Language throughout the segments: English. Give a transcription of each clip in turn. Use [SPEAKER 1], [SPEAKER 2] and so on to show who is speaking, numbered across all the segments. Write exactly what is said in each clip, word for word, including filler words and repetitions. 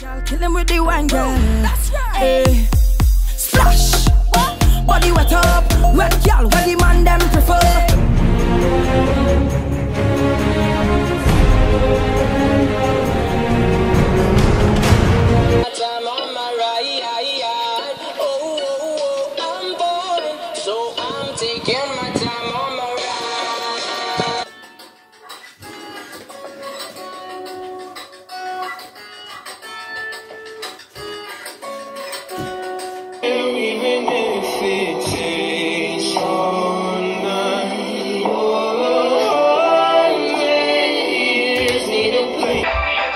[SPEAKER 1] Girl, kill him with the wine, girl. That's right. Hey. Splash. What? Body wet up. Wet girl, where the man them prefer.
[SPEAKER 2] I'm on my ride. Oh, oh, oh, I'm bored, so I'm taking my time on my ride. Even if it takes all night, oh, maybe it's need a play.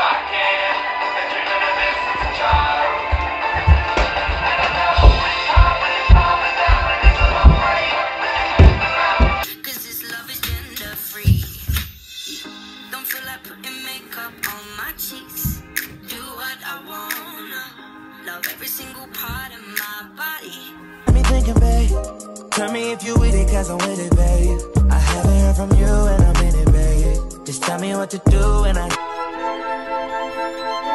[SPEAKER 3] Every single part of my body.
[SPEAKER 4] Let me thinking, babe. Tell me if you with it, cause I'm with it, babe. I haven't heard from you and I'm in it, babe. Just tell me what to do and I